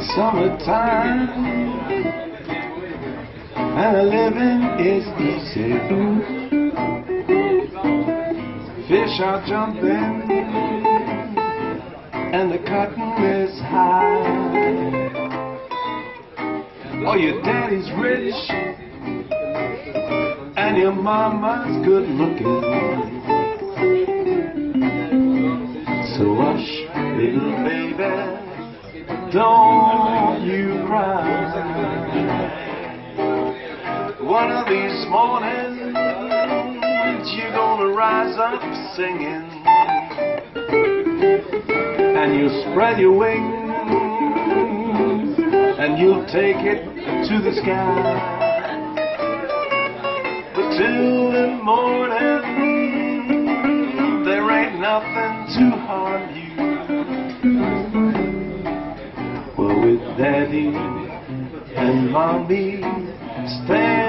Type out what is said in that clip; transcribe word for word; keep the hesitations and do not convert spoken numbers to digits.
summertime and the living is easy. Fish are jumping and the cotton is high. Oh, your daddy's rich and your mama's good looking. So hush, little baby, don't you cry. One of these mornings you're gonna rise up singing, and you'll spread your wings and you'll take it to the sky. But till the morning there ain't nothing to harm you. Well, with Daddy and Mommy stand